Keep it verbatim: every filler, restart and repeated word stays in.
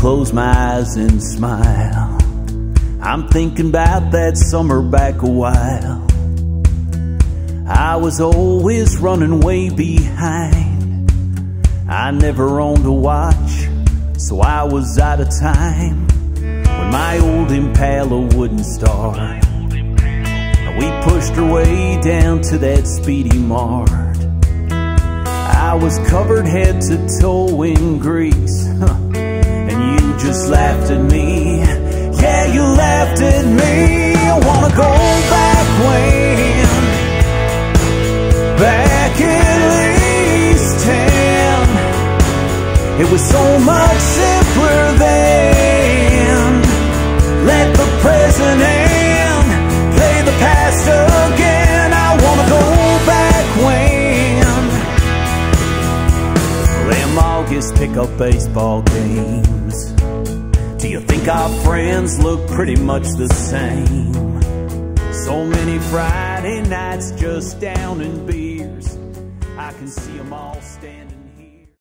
close my eyes and smile, I'm thinking about that summer back a while. I was always running way behind. I never owned a watch, so I was out of time when my old Impala wouldn't start. We pushed her way down to that speedy mart. I was covered head to toe in grease, huh. And you just laughed at me. Yeah, you laughed at me. I wanna go back when, back at least ten. It was so much simpler then. Let the present end, play the past again. I wanna go back when them August pickup baseball games. Do you think our friends look pretty much the same? So many Friday nights just down in beers. I can see them all standing